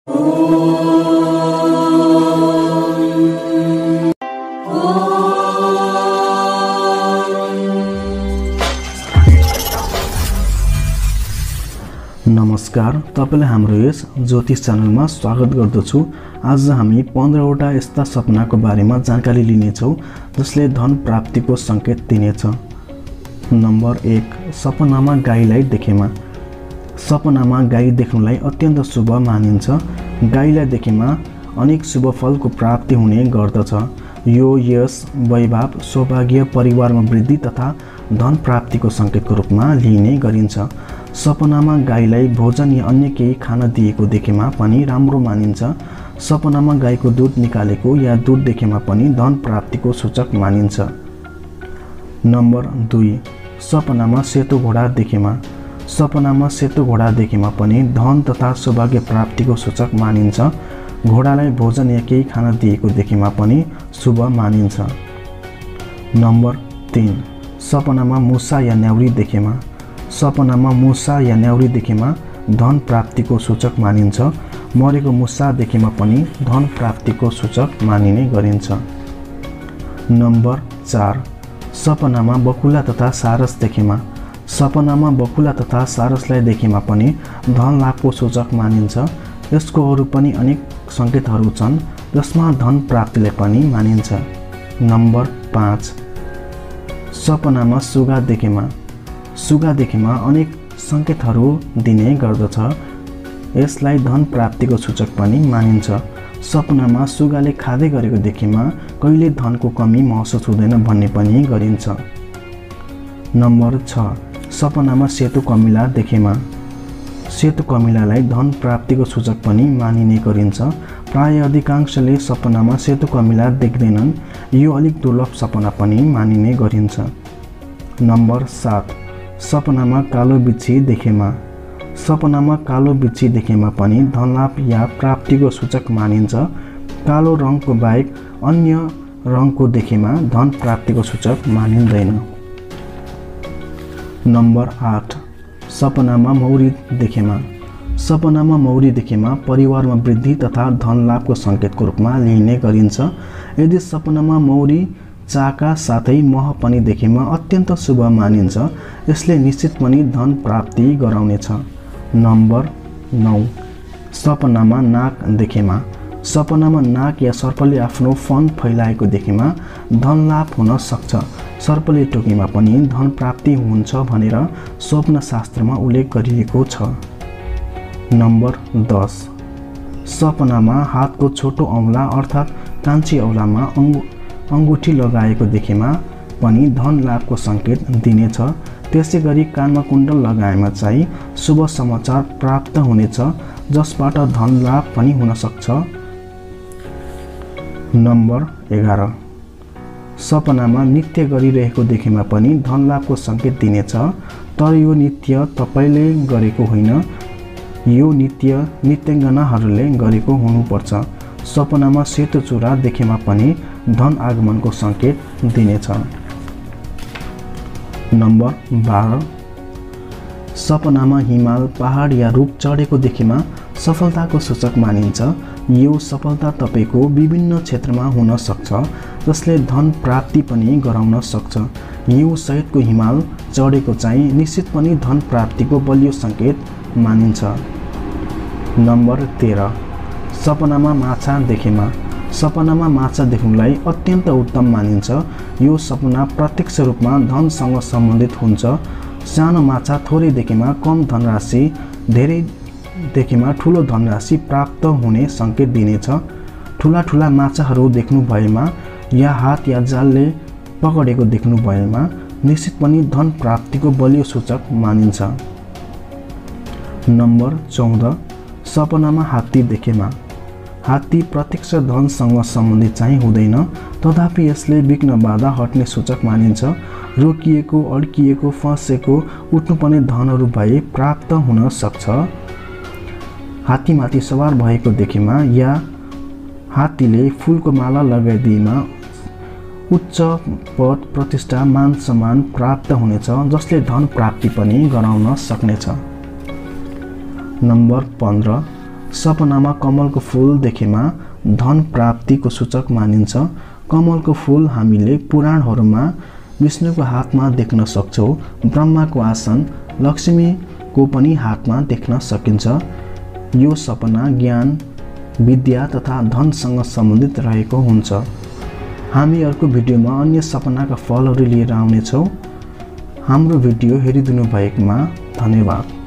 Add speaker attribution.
Speaker 1: नमस्कार, तपाईलाई हाम्रो यस ज्योतिष च्यानलमा स्वागत गर्दछु। आज हामी 15 वटा यस्ता सपनाको बारेमा जानकारी लिनेछौँ जसले धन प्राप्तिको संकेत दिनेछ। नम्बर 1, सपनामा गाईलाई देखेमा। सपनामा गाई देख्नुलाई अत्यन्त शुभ मानिन्छ। गाईलाई देखेमा अनेक शुभ फलको प्राप्ति हुने गर्दछ। यो यश, वैभव, सौभाग्य, परिवारमा वृद्धि तथा धन प्राप्तिको संकेतको रूपमा लिइने गरिन्छ। सपनामा गाईलाई भोजन या अन्य केही खान दिएको देखेमा पनि राम्रो मानिन्छ। सपनामा गाईको दूध निकालेको या दूध देखेमा पनि धन प्राप्तिको सूचक मानिन्छ। नम्बर 2, सपनामा सेतो घोडा देखेमा। सपनामा सेतो घोडा देखेमा पनि धन तथा सौभाग्य प्राप्तिको सूचक मानिन्छ। घोडालाई भोजन या केही खान दिएको देखेमा पनि शुभ मानिन्छ। नम्बर 3, सपनामा मुसा या न्याउरी देखेमा। सपनामा मुसा या न्याउरी देखेमा धन प्राप्तिको सूचक मानिन्छ। मरेको मुसा देखेमा पनि धन प्राप्तिको सूचक मानिने गरिन्छ। नम्बर 4, सपनामा बकुला तथा सारस देखेमा। सपनामा बकुला तथा सारसलाई देखेमा पनि धन लाभको सूचक मानिन्छ। यसको अरू पनि अनेक संकेतहरू छन् जसमा धन प्राप्तिलाई पनि मानिन्छ। नम्बर 5, सपनामा सुगा देखेमा। सुगा देखेमा अनेक संकेतहरू दिने गर्दछ। यसलाई धन प्राप्तिको सूचक पनि मानिन्छ। सपनामा सुगाले खाँदै गरेको देखेमा कहिले धनको कमी महसुस हुँदैन भन्ने पनि गरिन्छ। नम्बर 6, सपनामा सेतो कमिला देखेमा। सेतो कमिलालाई धन प्राप्तिको सूचक पनि मानिने गरिन्छ। प्राय अधिकांशले सपनामा सेतो कमिला देख्दैनन्। यो अलिक दुर्लभ सपना पनि मानिने गरिन्छ। नम्बर 7, सपनामा कालो बिच्छी देखेमा। सपनामा कालो बिच्छी देखेमा पनि धनलाभ या प्राप्तिको सूचक मानिन्छ। कालो रङको बाहेक अन्य रङको देखेमा धन प्राप्तिको सूचक मानिँदैन। नम्बर 8, सपनामा मौरी देखेमा। सपनामा मौरी देखेमा परिवारमा वृद्धि तथा धन लाभको संकेतको रूपमा लिइने गरिन्छ। यदि सपनामा मौरी, चाका साथै मह पनि देखेमा अत्यन्त शुभ मानिन्छ। यसले निश्चित पनि धन प्राप्ति गराउनेछ। नम्बर 9, सपनामा नाग देखेमा। सपनामा नाग या सर्पले आफ्नो फन फैलाएको देखेमा धन लाभ हुन सक्छ। सर्पले टोकेमा पनि धन प्राप्ति हुन्छ भनेर स्वप्न शास्त्रमा उल्लेख गरिएको छ। नम्बर 10, सपनामा हातको छोटो औँला अर्थात् कान्छी औँलामा अंगुठी लगाएको देखेमा पनि धन लाभको संकेत दिनेछ। त्यसै गरी कानमा कुण्डल लगाएमा चाहिँ शुभ समाचार प्राप्त हुनेछ जसबाट धन लाभ पनि हुन सक्छ। नम्बर 11, सपनामा नृत्य गरिरहेको देखेमा पनि धन लाभको संकेत दिनेछ। तर यो नृत्य तपाईले गरेको होइन, यो नृत्य नृत्याङ्गनाहरूले गरेको हुनुपर्छ। सपनामा सेतो चुरा देखेमा पनि धन आगमनको संकेत दिनेछ। नम्बर 12, सपनामा हिमाल, पहाड या रुख चढेको देखेमा सफलताको सूचक मानिन्छ। यो सफलता तपाईको विभिन्न क्षेत्रमा हुन सक्छ जसले धन प्राप्ति पनि गराउन सक्छ। यो सहितको हिमाल चढेको चाहिँ निश्चित पनि धन प्राप्तिको बलियो संकेत मानिन्छ। नम्बर 13, सपनामा माछा देखेमा। सपनामा माछा देख्नुलाई अत्यन्त उत्तम मानिन्छ। यो सपना प्रत्यक्ष रूपमा धनसँग सम्बन्धित हुन्छ। सानो माछा थोरै देखेमा कम धनराशि, धेरै देखेमा ठुलो धनराशि प्राप्त हुने संकेत दिनेछ। ठुला ठुला माछाहरू देख्नु भएमा या हात या जालले पकडेको देख्नु भएमा निश्चित पनि धन प्राप्तिको बलियो सूचक मानिन्छ। नम्बर 14, सपनामा हात्ती देखेमा। हात्ती प्रत्यक्ष धनसँग सम्बन्धित चाहिँ हुँदैन, तथापि यसले विघ्न बाधा हट्ने सूचक मानिन्छ। रोकिएको, अड्किएको, फँसेको, उठ्नुपर्ने धनहरू भए प्राप्त हुन सक्छ। हात्तीमाथि सवार भएको देखेमा या हात्तीले फूलको माला लगाइदिएमा उच्च पद, प्रतिष्ठा, मान सम्मान प्राप्त हुनेछ जसले धन प्राप्ति पनि गराउन सक्नेछ। नम्बर 15, सपनामा कमलको फूल देखेमा धन प्राप्तिको सूचक मानिन्छ। कमलको फूल हामीले पुराणहरूमा विष्णुको हातमा देख्न सक्छौँ। ब्रह्माको आसन, लक्ष्मीको पनि हातमा देख्न सकिन्छ। यो सपना ज्ञान, विद्या तथा धनसँग सम्बन्धित रहेको हुन्छ। हामी अर्को भिडियोमा अन्य सपनाका फलहरू लिएर आउनेछौँ। हाम्रो भिडियो हेरिदिनु भएकोमा धन्यवाद।